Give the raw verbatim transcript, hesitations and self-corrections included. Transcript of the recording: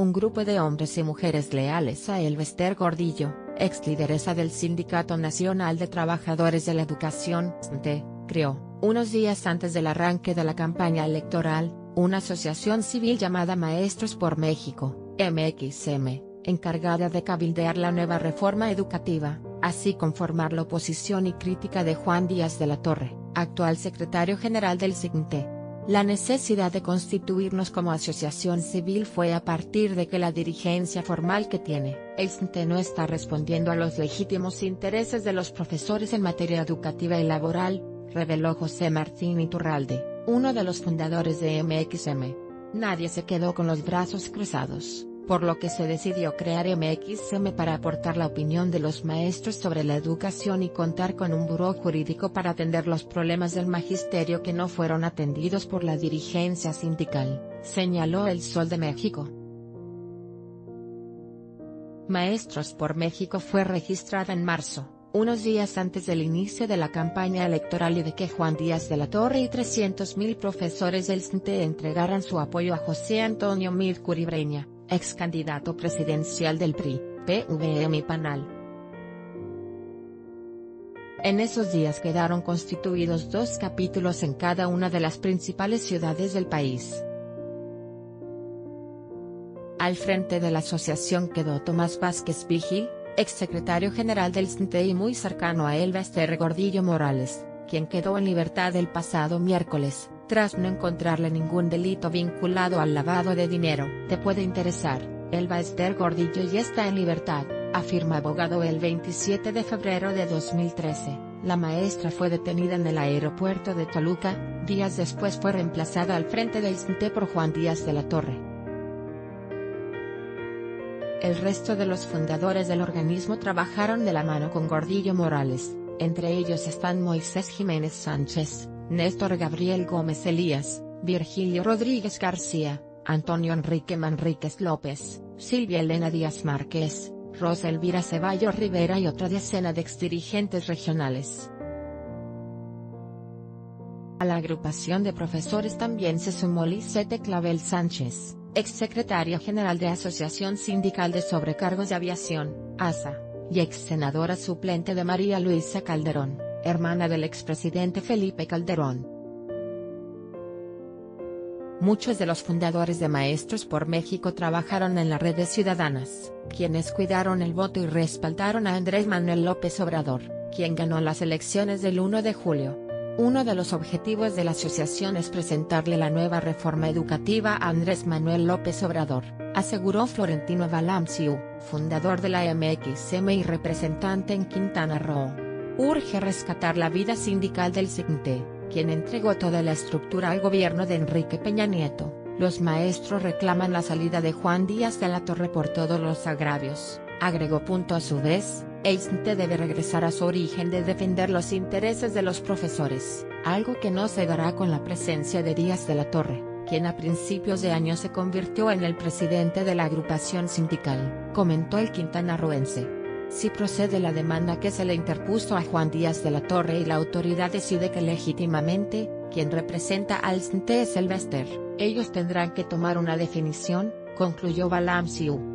Un grupo de hombres y mujeres leales a Elbester Gordillo, ex lideresa del Sindicato Nacional de Trabajadores de la Educación, S N T E, creó, unos días antes del arranque de la campaña electoral, una asociación civil llamada Maestros por México, M X M, encargada de cabildear la nueva reforma educativa, así conformar la oposición y crítica de Juan Díaz de la Torre, actual secretario general del S N T E. La necesidad de constituirnos como asociación civil fue a partir de que la dirigencia formal que tiene el S N T E no está respondiendo a los legítimos intereses de los profesores en materia educativa y laboral, reveló José Martín Iturralde, uno de los fundadores de M X M. Nadie se quedó con los brazos cruzados, por lo que se decidió crear M X M para aportar la opinión de los maestros sobre la educación y contar con un buró jurídico para atender los problemas del magisterio que no fueron atendidos por la dirigencia sindical, señaló El Sol de México. Maestros por México fue registrada en marzo, unos días antes del inicio de la campaña electoral y de que Juan Díaz de la Torre y trescientos mil profesores del S N T E entregaran su apoyo a José Antonio Meade Curi Breña, ex candidato presidencial del P R I, P V M y P A N A L. En esos días quedaron constituidos dos capítulos en cada una de las principales ciudades del país. Al frente de la asociación quedó Tomás Vázquez Vigil, ex secretario general del S N T E y muy cercano a Elbester Gordillo Morales, quien quedó en libertad el pasado miércoles, tras no encontrarle ningún delito vinculado al lavado de dinero. Te puede interesar, Elbester Gordillo ya está en libertad, afirma abogado. El veintisiete de febrero de dos mil trece, la maestra fue detenida en el aeropuerto de Toluca, días después fue reemplazada al frente del S N T E por Juan Díaz de la Torre. El resto de los fundadores del organismo trabajaron de la mano con Gordillo Morales, entre ellos están Moisés Jiménez Sánchez, Néstor Gabriel Gómez Elías, Virgilio Rodríguez García, Antonio Enrique Manríquez López, Silvia Elena Díaz Márquez, Rosa Elvira Ceballos Rivera y otra decena de exdirigentes regionales. A la agrupación de profesores también se sumó Lisette Clavel Sánchez, exsecretaria general de Asociación Sindical de Sobrecargos de Aviación, A S A, y ex senadora suplente de María Luisa Calderón, hermana del expresidente Felipe Calderón. Muchos de los fundadores de Maestros por México trabajaron en las redes ciudadanas, quienes cuidaron el voto y respaldaron a Andrés Manuel López Obrador, quien ganó las elecciones del uno de julio. Uno de los objetivos de la asociación es presentarle la nueva reforma educativa a Andrés Manuel López Obrador, aseguró Florentino Valamciu, fundador de la M X M y representante en Quintana Roo. Urge rescatar la vida sindical del S N T E, quien entregó toda la estructura al gobierno de Enrique Peña Nieto. Los maestros reclaman la salida de Juan Díaz de la Torre por todos los agravios, agregó. A su vez, el S N T E debe regresar a su origen de defender los intereses de los profesores, algo que no se dará con la presencia de Díaz de la Torre, quien a principios de año se convirtió en el presidente de la agrupación sindical, comentó el quintanarroense. Si procede la demanda que se le interpuso a Juan Díaz de la Torre y la autoridad decide que legítimamente, quien representa al S N T E es Elbester, ellos tendrán que tomar una definición, concluyó Valamciu.